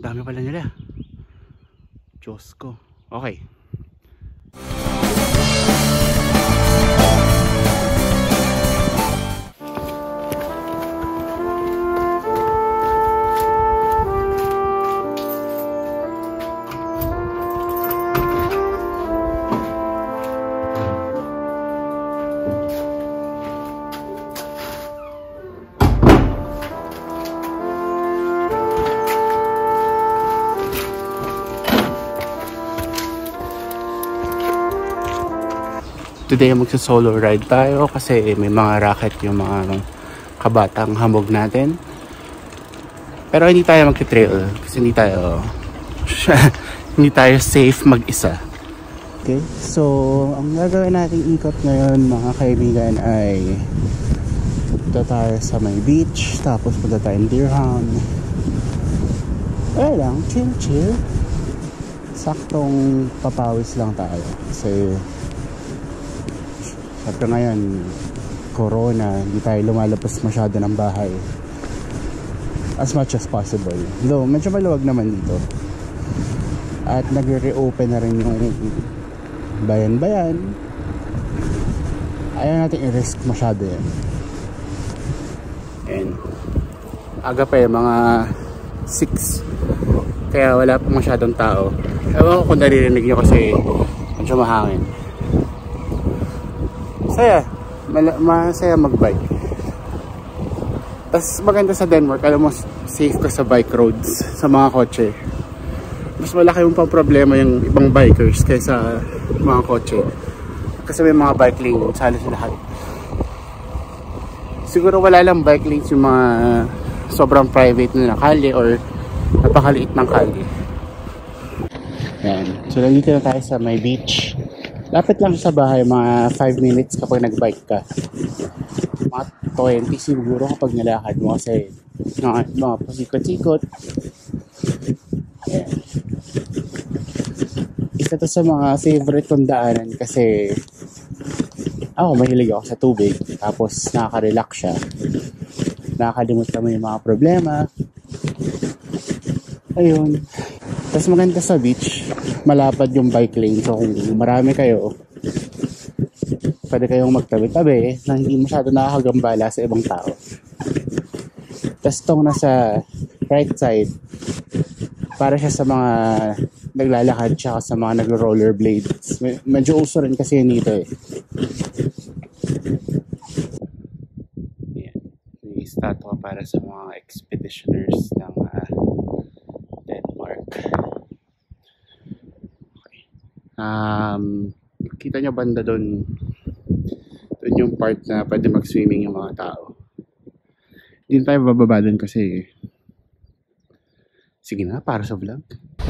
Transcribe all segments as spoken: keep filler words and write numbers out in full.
Dami pala nila. Diyos ko. Okay. Today magsa-solo ride tayo kasi may mga racket yung mga kabatang hamog natin. Pero hindi tayo magti-trail kasi hindi tayo hindi tayo safe mag-isa. Okay, so ang gagawin nating ikot ngayon mga kaibigan ay punta tayo sa may beach, tapos punta tayo Dyrhavn. Ay lang, chill chill. Saktong papawis lang tayo kasi Siyempre ngayon, corona, hindi tayo lumalabas masyado ng bahay as much as possible. Though, medyo maluwag naman dito. At nagre-reopen na rin yung bayan-bayan. Ayaw natin i-risk masyado yan. And aga pa yung mga six. Kaya wala pa masyadong tao. Ewan ko kung naririnig nyo kasi medyo mahangin. Masaya, masaya mag-bike. Tapos maganda sa Denmark, alam mo, safe ka sa bike roads, sa mga kotse. Mas malaki yung pang problema yung ibang bikers kaysa mga kotse. Kasi may mga bike lanes, halos lahat. Siguro wala lang bike lanes yung mga sobrang private na kalye or napakaliit ng kalye. Yan. So nandito na tayo sa may beach. Lapit lang sa bahay, mga five minutes kapag nag-bike ka. Mga twenty siguro kapag nilakad mo kasi mga, mga pasikot-sikot. Ayan. Isa to sa mga favorite kong daanan kasi ako, mahilig ako sa tubig. Tapos nakaka-relax siya. Nakakalimut naman yung mga problema. Ayun. Tapos maganda sa beach, malapad yung bike lane. So kung marami kayo, pwede kayong magtabi-tabi na hindi masyado nakakagambala sa ibang tao. Tapos itong nasa right side, para siya sa mga naglalakad tsaka sa mga nag-rollerblades. Medyo uso rin kasi yun dito eh. Yan. May statue para sa mga expeditioners ng uh, Denmark. Um, kita nyo banda doon, doon yung part na pwede mag-swimming yung mga tao. Hindi tayo bababa doon kasi sige na, para sa vlog.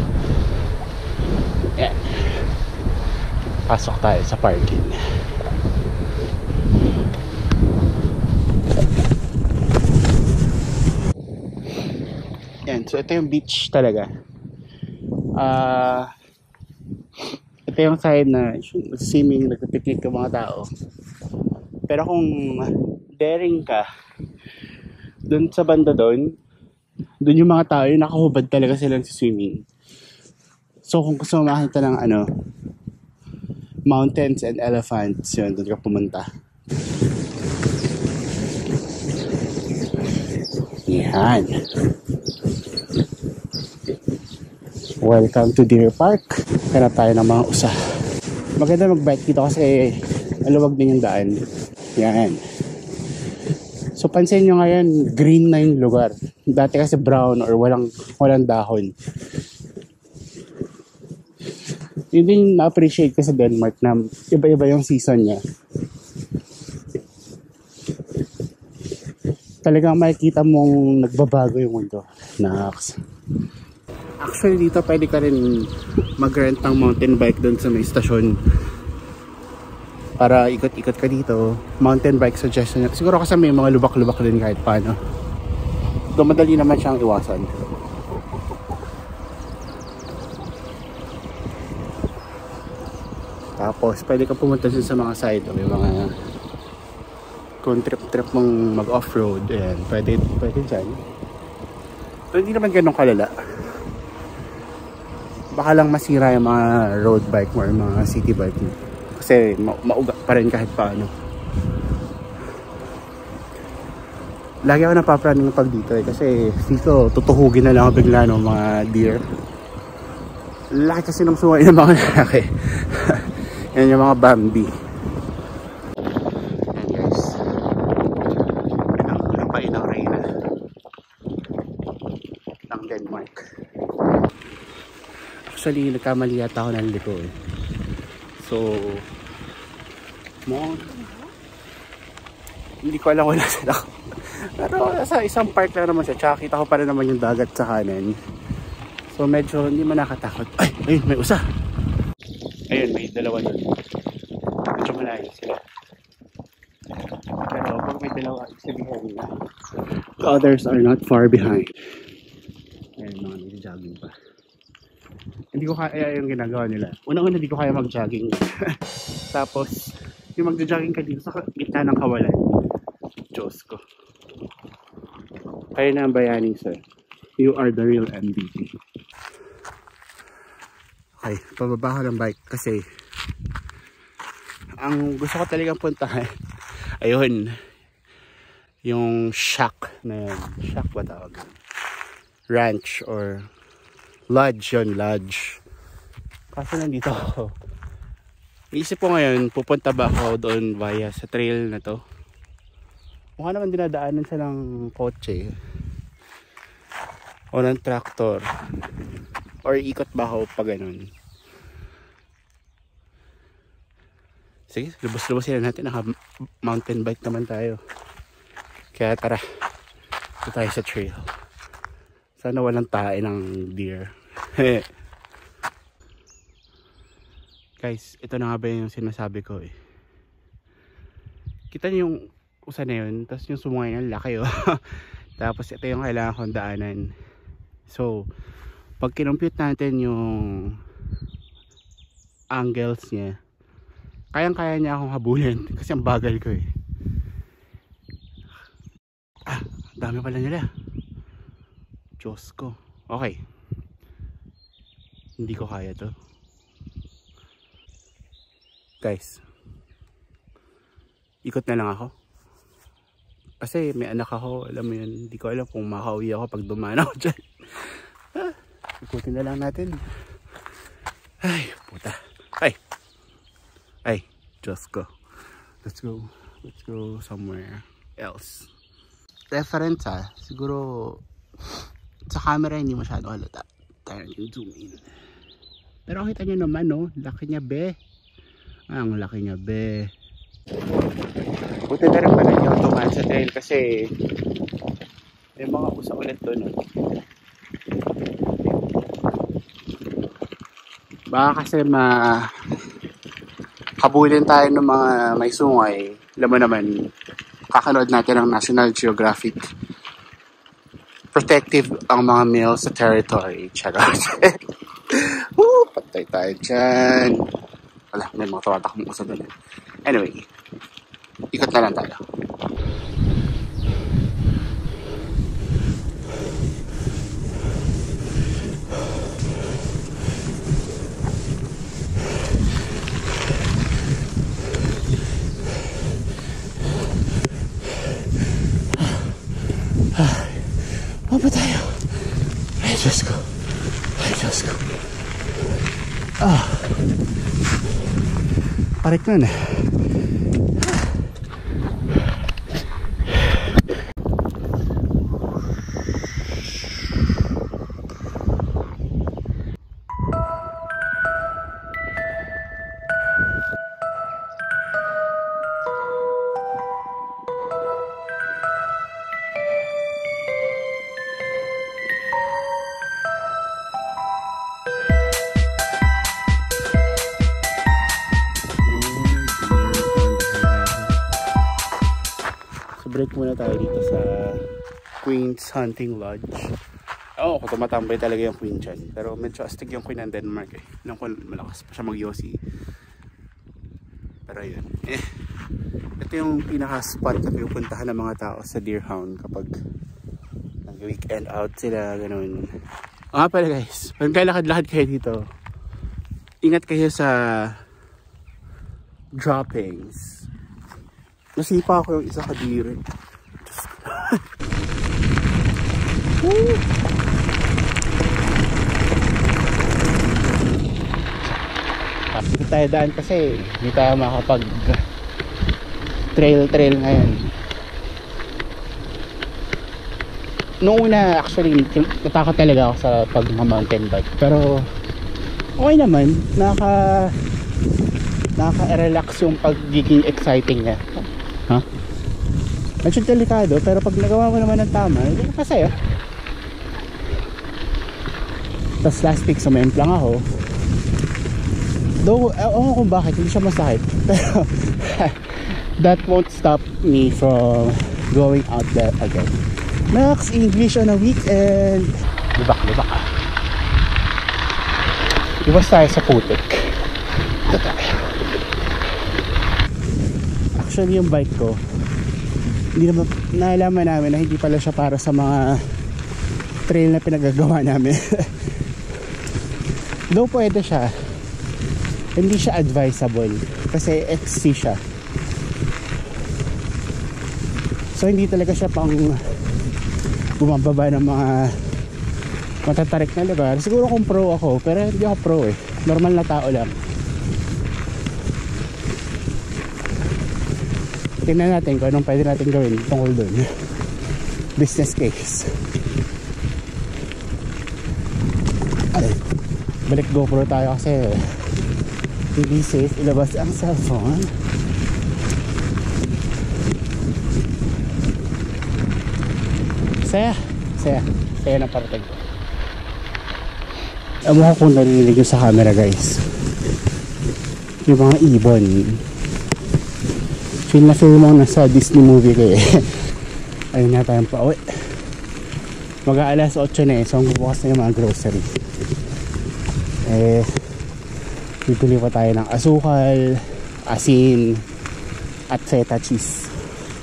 Yan. Pasok tayo sa parking. Yan, so ito yung beach talaga. Ah... Uh, ito yung side na swimming, nagpipiknik yung mga tao. Pero kung daring ka, dun sa banda dun, dun yung mga tao, yung nakahubad talaga sila sa swimming. So kung gusto mo makita ng ano, mountains and elephants, yun, dun ka pumunta. Yan. Welcome to Deer Park. Kaya tayo ng mga usa. Maganda mag-bike dito kasi aluwag din yung daan. Yan. So pansin nyo ngayon, green na yung lugar. Dati kasi brown or walang, walang dahon. Yun din na-appreciate ko sa Denmark na iba-iba yung season niya. Talagang makikita mong nagbabago yung mundo. Naks. Actually dito pwede ka rin mag-rent ng mountain bike doon sa may stasyon para ikot-ikot ka dito. Mountain bike suggestion. Siguro kasi may mga lubak-lubak din kahit paano. Ito madali naman siyang iwasan. Tapos pwede ka pumunta din sa mga side. May mga kung trip-trip mong mag-off-road. Ayan, pwede, pwede dyan. So hindi naman ganun kalala. baka lang masira yung mga road bike mo or mga city bike mo. Kasi ma mauga pa rin kahit paano. Lagi ako napapraning pag dito eh. Kasi dito tutuhugin na lang ako bigla ng mga deer. Laki kasi ng sungay ng mga lalaki. Yan yung mga Bambi. Yan guys. Napain ng Reyna ng Denmark. Actually nagkamali yata ako ng liko eh. So mo hindi ko alam kung nasan ako. Pero sa isang park lang naman siya. Tsaka kita ko pa rin naman yung dagat sa kanan. So medyo hindi man nakatakot. Ay! Ayun! May usa! Ayun! May dalawa doon. Medyo malayo sila. Pero pag may dalawa, sabihin na the others are not far behind. Ayun mga nag-jogging pa. Hindi ko kaya yung ginagawa nila. Unang-una hindi ko kaya mag-jogging. Tapos yung mag-jogging ka dito sa gitna ng kawalan. Diyos ko. Kaya na ang bayani sir. You are the real M V P. Okay, pababa ko ng bike kasi ang gusto ko talagang puntahan ayun yung shack na yun. Shack ba tawag? Ranch or lodge yun, lodge. Kasi nandito ako. Iisip ko ngayon, pupunta ba ako doon via sa trail na to? Mukha naman dinadaanan siya ng kotse o ng traktor or ikot ba ako pa ganun. Sige, lubos-lubos sila natin. Naka mountain bike naman tayo. Kaya tara, ito tayo sa trail. Sana walang tae ng deer. Guys, ito na nga ba yung sinasabi ko eh. Kita niyo yung usa na yun, tapos yung sumungay ng laki oh. Tapos ito yung kailangan kong daanan. So pag kinumpute natin yung angles niya, kayang kaya niya akong habulin kasi ang bagal ko eh. Ah, dami pala nila. Diyos ko. Okay, hindi ko kaya to guys. Ikot na lang ako kasi may anak ako, alam mo yun, hindi ko alam kung makauwi ako pag dumaan ako dyan. Ah, ikutin na lang natin. Ay, puta. Ay, ay, Diyos ko. Let's go, let's go somewhere else. Reference ha, siguro sa camera hindi masyado halata. Tayo yung zoom in. Pero kita nyo naman no, laki niya be. Ah, ang laki niya be. Buti na rin pala yung tumaan sa trail kasi may mga usa ulit doon. Baka kasi ma habulin tayo ng mga may sungay. Alam mo naman, kakanood natin ang National Geographic. Protective ang mga male sa territory. Charot. Woo, patay tayo dyan. Wala, may mga tawatakong usa doon. Anyway, ikot na lang tayo. Apa tayo? Ay, Diyos ko. Ay, Diyos ko. Ah. Parik na na. Break muna tayo dito sa Queen's Hunting Lodge. Oo, kung tumatambay talaga yung Queen dyan. Pero medyo astig yung Queen ng Denmark eh. Alam ko malakas pa siya mag-yosi. Pero yun. Eh, ito yung pinaka-spot na pinupuntahan ng mga tao sa Dyrhavn kapag nag-weekend out sila, ganun. Ah, pala guys, Maglalakad-lakad kayo dito. Ingat kayo sa droppings. Nasipa ako yung isa kadiri. Woo! Dito tayo daan kasi hindi tayo makapag trail trail ngayon. Noong una actually natakot talaga ako sa pag mountain bike, pero okay naman, naka naka-relax yung pagiging exciting niya. Ha? Huh? Medyo delikado, pero pag nagawa mo naman ng tama, hindi ka kasaya. Tapos last week sumemplang ako. Though, ewan ko kung bakit, hindi siya masakit. Pero that won't stop me from going out there again. Next, English on a weekend. Lubak, lubak ah. Iwas tayo sa putik. Ito tayo. Actually, yung bike ko, hindi naman, naalaman namin na hindi pala siya para sa mga trail na pinagagawa namin. Though pwede siya, hindi siya advisable kasi X C siya. So hindi talaga siya pang bumababa ng mga matatarik na lugar. Siguro kung pro ako, pero hindi ako pro eh. Normal na tao lang. Tingnan natin kung anong pwede natin gawin tungkol dun. Business case. Ay, balik GoPro tayo kasi hindi safe ilabas ang cellphone. Saya, saya, saya na parating ko. Amo ko kung narinig yung sa camera guys. Yung mga ibon. Feel na feel mo nasa Disney movie kayo eh. Ayun na tayong pauwi. Mag-aalas otso na eh. So ang bubukas na yung mga grocery. Eh, bibili pa tayo ng asukal, asin, at feta cheese.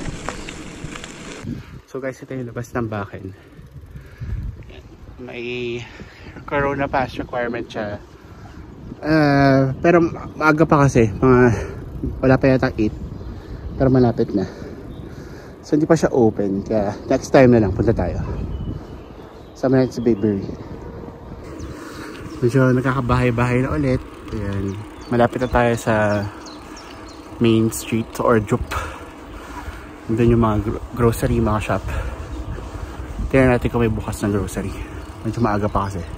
So guys, ito yung labas ng bakin. May corona pass requirement siya. Uh, pero maaga pa kasi. Mga, wala pa yata eight. Pero malapit na. So hindi pa siya open. Kaya next time na lang punta tayo. Sa next bakery. Medyo nakakabahay-bahay na ulit. Ayan. Malapit na tayo sa main street or Jup. Doon yung mga grocery, mga shop. Tingnan natin kung may bukas ng grocery. Medyo maaga pa kasi.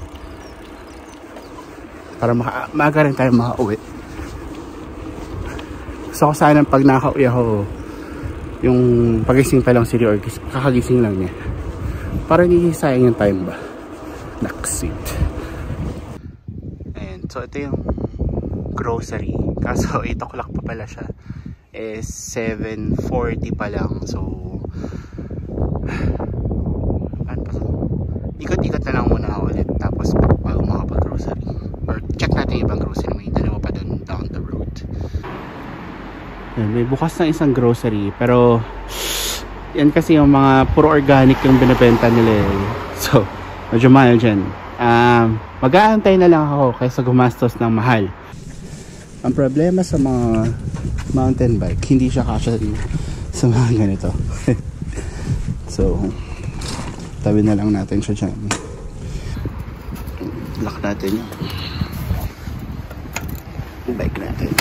Para maka maaga rin tayo makauwi. Gusto ko sana pag nakauwi ako, yung pagising pa lang si Rior, kakagising lang niya. Para hindi sayang yung time ba. Next seat. And so ito yung grocery. Kaso eight o'clock pa pala siya. Eh seven forty pa lang. So ano pa so? Ikot-ikot na lang muna ako ulit. Tapos bago makapag-grocery. Or check natin yung ibang grocery. May dalawa pa dun down the road. Yan, may bukas na isang grocery. Pero yan kasi yung mga puro organic yung binibenta nila eh. So medyo mahal dyan. um, Mag-aantay na lang ako kaysa gumastos ng mahal. Ang problema sa mga mountain bike, hindi siya kasya sa mga ganito. So tabi na lang natin siya dyan. Lock natin yung bike natin.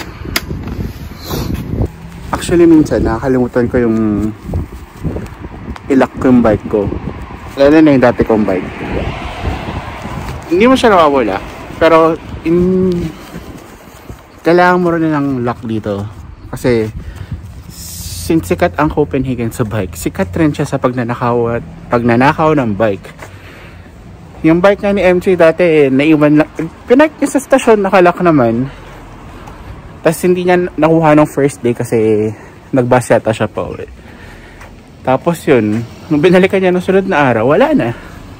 Actually minsan nakakalimutan ko yung ilock ko yung bike ko. Lalo na yung dati kong bike. Hindi mo siya nakawala, pero in kailangan mo rin ng lock dito. Kasi since sikat ang Copenhagen sa bike, sikat rin siya sa pagnanakaw at pagnanakaw ng bike. Yung bike nga ni M C dati eh, naiwan lang, pinak niya sa stasyon, nakalock naman. Tapos hindi niya nakuha ng first day kasi nagbus yata siya pa uwi. Tapos yun, nung binalikan niya ng sunod na araw, wala na.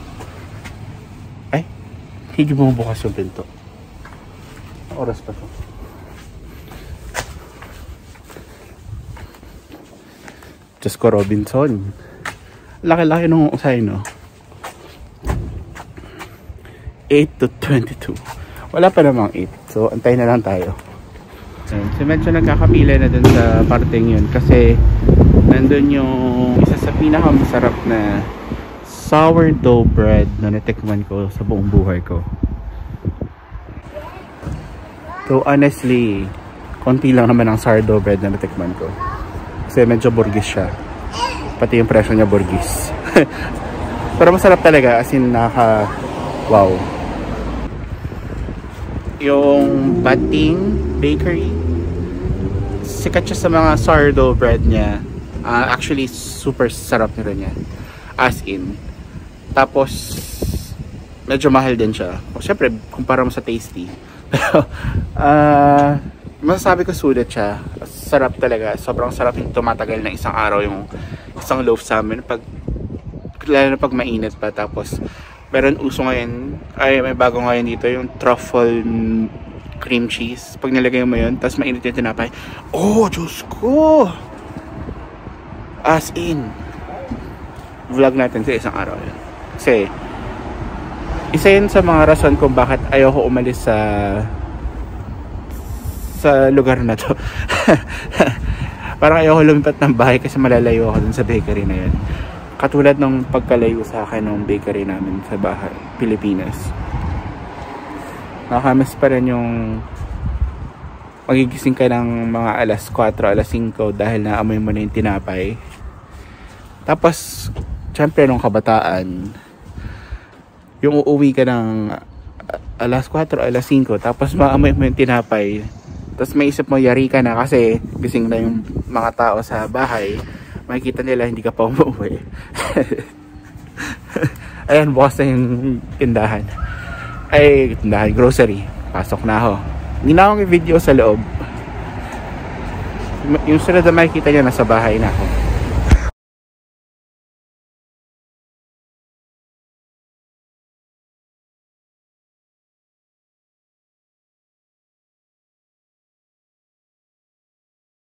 Ay, hindi mo bukas yung pinto. Oras pa to. Diyos ko, Robinson. Laki-laki nung usay, no? eight to twenty-two. Wala pa namang eight. So, antay na lang tayo. Ayun. So, medyo nagkakapila na dun sa parting yun. Kasi, nandun yung isa sa pinakamasarap na sourdough bread na natikman ko sa buong buhay ko. So, honestly, konti lang naman ang sourdough bread na natikman ko. Kasi medyo burgis siya. Pati yung presyo niya burgis. Pero masarap talaga. As in, naka... Wow. Yung Bating Bakery, sikat siya sa mga sourdough bread niya. Uh, actually, super sarap nila niya. As in. Tapos, medyo mahal din siya. O, syempre, kumpara mo sa Tasty. Pero, uh, masasabi ko sulit siya. Sarap talaga. Sobrang sarap yung tumatagal na isang araw yung isang loaf sa amin. Pag, lalo na pag mainit pa. Tapos, meron uso ngayon, ay may bago ngayon dito, yung truffle cream cheese. Pag nilagay mo yun, tapos mainit yung tinapay. Oh, Diyos ko! As in, vlog natin sa isang araw yun. Kasi, isa yun sa mga rason kung bakit ayoko umalis sa sa lugar na to. Parang ayoko lumipat ng bahay kasi malalayo ako dun sa bakery na yun. Katulad ng pagkalayo sa akin ng bakery namin sa bahay, Pilipinas. Nakakamiss pa rin yung magigising ka ng mga alas kwatro, alas singko dahil naamoy mo na yung tinapay. Tapos, syempre nung kabataan, yung uuwi ka ng alas kwatro, alas singko, tapos maamoy mo yung tinapay. Tapos may isip mo, yari ka na kasi gising na yung mga tao sa bahay. Makikita nila hindi ka pa umuwi. Ayan, bukas na yung tindahan. Ay, tindahan, grocery. Pasok na ako. Hindi na akong video sa loob. Yung sunod na makikita nyo, nasa bahay na ako.